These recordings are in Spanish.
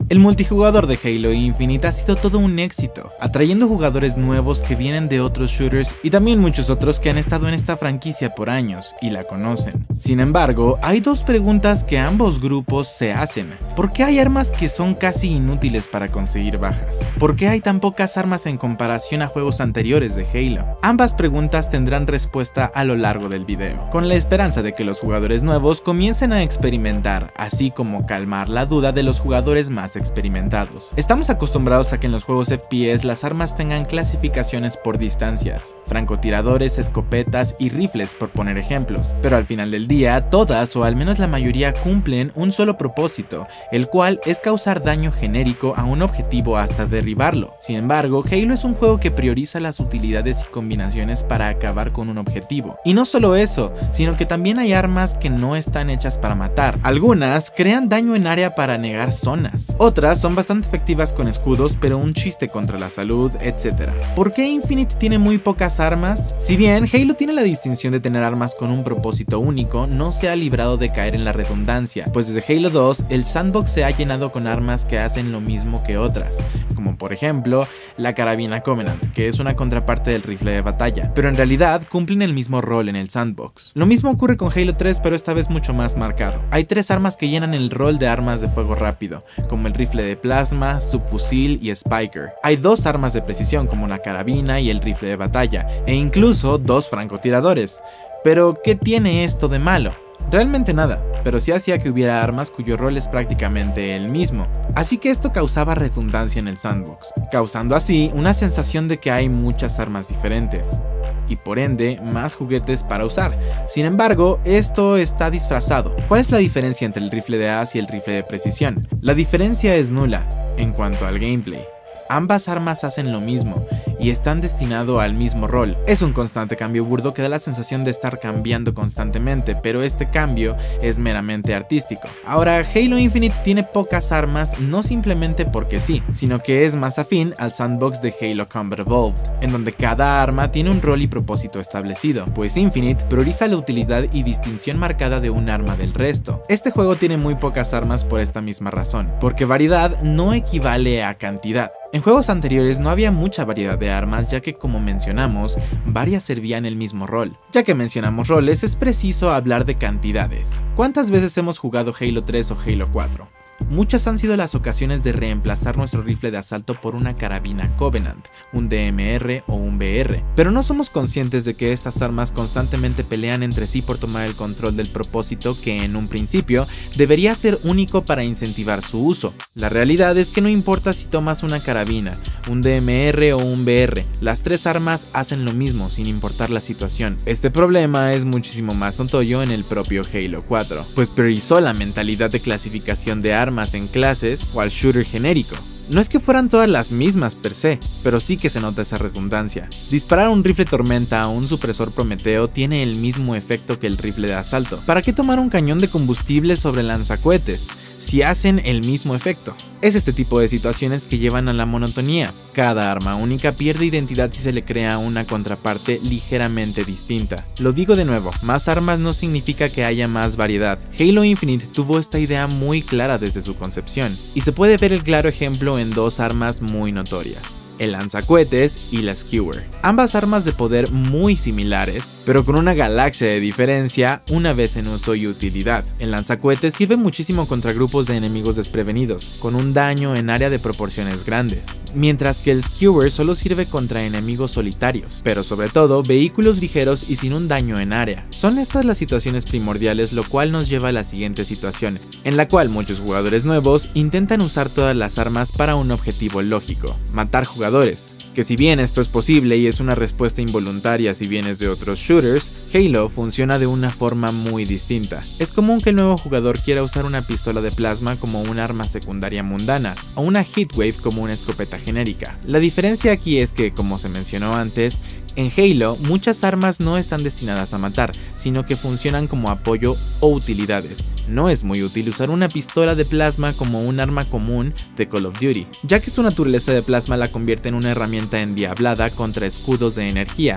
El multijugador de Halo Infinite ha sido todo un éxito, atrayendo jugadores nuevos que vienen de otros shooters y también muchos otros que han estado en esta franquicia por años y la conocen. Sin embargo, hay dos preguntas que ambos grupos se hacen. ¿Por qué hay armas que son casi inútiles para conseguir bajas? ¿Por qué hay tan pocas armas en comparación a juegos anteriores de Halo? Ambas preguntas tendrán respuesta a lo largo del video, con la esperanza de que los jugadores nuevos comiencen a experimentar, así como calmar la duda de los jugadores más experimentados. Estamos acostumbrados a que en los juegos FPS las armas tengan clasificaciones por distancias, francotiradores, escopetas y rifles por poner ejemplos, pero al final del día todas o al menos la mayoría cumplen un solo propósito, el cual es causar daño genérico a un objetivo hasta derribarlo. Sin embargo, Halo es un juego que prioriza las utilidades y combinaciones para acabar con un objetivo. Y no solo eso, sino que también hay armas que no están hechas para matar. Algunas crean daño en área para negar zonas. Otras son bastante efectivas con escudos, pero un chiste contra la salud, etc. ¿Por qué Infinite tiene muy pocas armas? Si bien Halo tiene la distinción de tener armas con un propósito único, no se ha librado de caer en la redundancia, pues desde Halo 2 el sandbox se ha llenado con armas que hacen lo mismo que otras, como por ejemplo la carabina Covenant, que es una contraparte del rifle de batalla, pero en realidad cumplen el mismo rol en el sandbox. Lo mismo ocurre con Halo 3, pero esta vez mucho más marcado. Hay tres armas que llenan el rol de armas de fuego rápido, como el rifle de plasma, subfusil y spiker. Hay dos armas de precisión como la carabina y el rifle de batalla, e incluso dos francotiradores. Pero ¿qué tiene esto de malo? Realmente nada, pero sí hacía que hubiera armas cuyo rol es prácticamente el mismo, así que esto causaba redundancia en el sandbox, causando así una sensación de que hay muchas armas diferentes, y por ende más juguetes para usar. Sin embargo, esto está disfrazado. ¿Cuál es la diferencia entre el rifle de as y el rifle de precisión? La diferencia es nula en cuanto al gameplay. Ambas armas hacen lo mismo y están destinados al mismo rol. Es un constante cambio burdo que da la sensación de estar cambiando constantemente, pero este cambio es meramente artístico. Ahora, Halo Infinite tiene pocas armas no simplemente porque sí, sino que es más afín al sandbox de Halo Combat Evolved, en donde cada arma tiene un rol y propósito establecido, pues Infinite prioriza la utilidad y distinción marcada de un arma del resto. Este juego tiene muy pocas armas por esta misma razón, porque variedad no equivale a cantidad. En juegos anteriores no había mucha variedad de armas, ya que como mencionamos, varias servían el mismo rol. Ya que mencionamos roles, es preciso hablar de cantidades. ¿Cuántas veces hemos jugado Halo 3 o Halo 4? Muchas han sido las ocasiones de reemplazar nuestro rifle de asalto por una carabina Covenant, un DMR o un BR, pero no somos conscientes de que estas armas constantemente pelean entre sí por tomar el control del propósito que en un principio debería ser único para incentivar su uso. La realidad es que no importa si tomas una carabina, un DMR o un BR, las tres armas hacen lo mismo sin importar la situación. Este problema es muchísimo más notorio en el propio Halo 4, pues priorizó la mentalidad de clasificación de armas en clases o al shooter genérico. No es que fueran todas las mismas per se, pero sí que se nota esa redundancia. Disparar un rifle tormenta o un supresor Prometeo tiene el mismo efecto que el rifle de asalto. ¿Para qué tomar un cañón de combustible sobre lanzacohetes si hacen el mismo efecto? Es este tipo de situaciones que llevan a la monotonía. Cada arma única pierde identidad si se le crea una contraparte ligeramente distinta. Lo digo de nuevo, más armas no significa que haya más variedad. Halo Infinite tuvo esta idea muy clara desde su concepción, y se puede ver el claro ejemplo en dos armas muy notorias: el lanzacohetes y la skewer. Ambas armas de poder muy similares, pero con una galaxia de diferencia una vez en uso y utilidad. El lanzacohetes sirve muchísimo contra grupos de enemigos desprevenidos, con un daño en área de proporciones grandes, mientras que el skewer solo sirve contra enemigos solitarios, pero sobre todo vehículos ligeros y sin un daño en área. Son estas las situaciones primordiales, lo cual nos lleva a la siguiente situación, en la cual muchos jugadores nuevos intentan usar todas las armas para un objetivo lógico: matar jugadores. Que si bien esto es posible y es una respuesta involuntaria si vienes de otros shooters, Halo funciona de una forma muy distinta. Es común que el nuevo jugador quiera usar una pistola de plasma como un arma secundaria mundana, o una Heatwave como una escopeta genérica. La diferencia aquí es que, como se mencionó antes, en Halo muchas armas no están destinadas a matar, sino que funcionan como apoyo o utilidades. No es muy útil usar una pistola de plasma como un arma común de Call of Duty, ya que su naturaleza de plasma la convierte en una herramienta endiablada contra escudos de energía,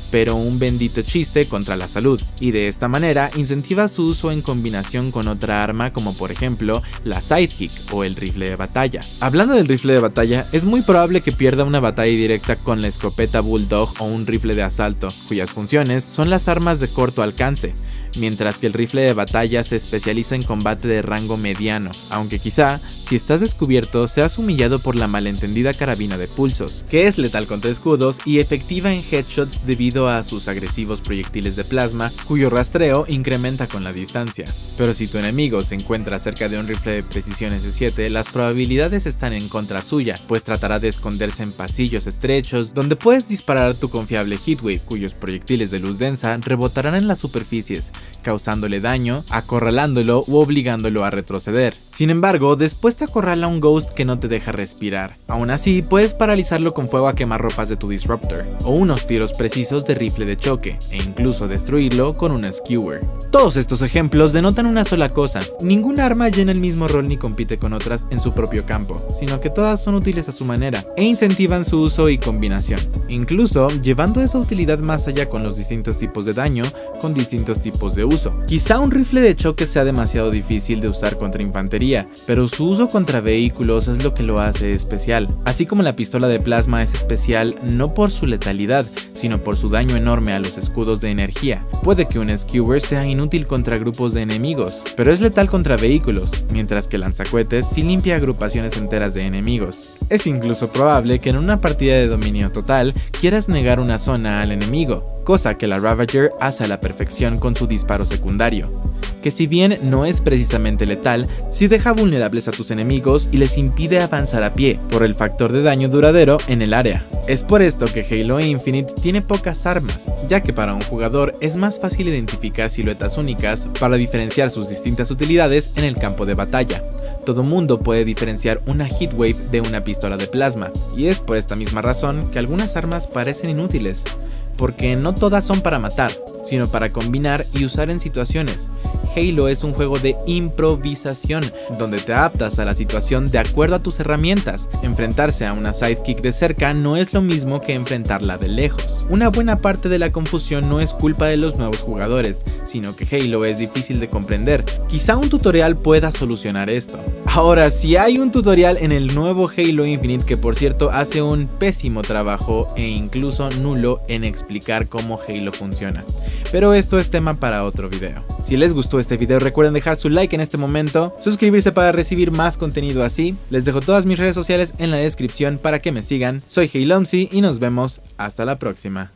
pero un bendito chiste contra la salud, y de esta manera incentiva su uso en combinación con otra arma como por ejemplo la Sidekick o el rifle de batalla. Hablando del rifle de batalla, es muy probable que pierda una batalla directa con la escopeta Bulldog o un rifle de asalto, cuyas funciones son las armas de corto alcance, mientras que el rifle de batalla se especializa en combate de rango mediano, aunque quizá, si estás descubierto, seas humillado por la malentendida carabina de pulsos, que es letal contra escudos y efectiva en headshots debido a sus agresivos proyectiles de plasma, cuyo rastreo incrementa con la distancia. Pero si tu enemigo se encuentra cerca de un rifle de precisión S7, las probabilidades están en contra suya, pues tratará de esconderse en pasillos estrechos, donde puedes disparar tu confiable Heatwave, cuyos proyectiles de luz densa rebotarán en las superficies, causándole daño, acorralándolo u obligándolo a retroceder. Sin embargo, después te acorrala un Ghost que no te deja respirar. Aún así, puedes paralizarlo con fuego a quemarropas de tu Disruptor, o unos tiros precisos de rifle de choque, e incluso destruirlo con una Skewer. Todos estos ejemplos denotan una sola cosa: ningún arma llena el mismo rol ni compite con otras en su propio campo, sino que todas son útiles a su manera, e incentivan su uso y combinación, incluso llevando esa utilidad más allá con los distintos tipos de daño, con distintos tipos de uso. Quizá un rifle de choque sea demasiado difícil de usar contra infantería, pero su uso contra vehículos es lo que lo hace especial, así como la pistola de plasma es especial no por su letalidad, sino por su daño enorme a los escudos de energía. Puede que un Skewer sea inútil contra grupos de enemigos, pero es letal contra vehículos, mientras que lanzacohetes sí limpia agrupaciones enteras de enemigos. Es incluso probable que en una partida de dominio total quieras negar una zona al enemigo, cosa que la Ravager hace a la perfección con su disparo secundario, que si bien no es precisamente letal, sí deja vulnerables a tus enemigos y les impide avanzar a pie, por el factor de daño duradero en el área. Es por esto que Halo Infinite tiene pocas armas, ya que para un jugador es más fácil identificar siluetas únicas para diferenciar sus distintas utilidades en el campo de batalla. Todo mundo puede diferenciar una Heatwave de una pistola de plasma, y es por esta misma razón que algunas armas parecen inútiles, porque no todas son para matar, sino para combinar y usar en situaciones. Halo es un juego de improvisación, donde te adaptas a la situación de acuerdo a tus herramientas. Enfrentarse a una Sidekick de cerca no es lo mismo que enfrentarla de lejos. Una buena parte de la confusión no es culpa de los nuevos jugadores, sino que Halo es difícil de comprender. Quizá un tutorial pueda solucionar esto. Ahora, si hay un tutorial en el nuevo Halo Infinite que por cierto hace un pésimo trabajo e incluso nulo en explicar cómo Halo funciona. Pero esto es tema para otro video. Si les gustó este video, recuerden dejar su like en este momento, suscribirse para recibir más contenido así. Les dejo todas mis redes sociales en la descripción para que me sigan. Soy Halomzy y nos vemos hasta la próxima.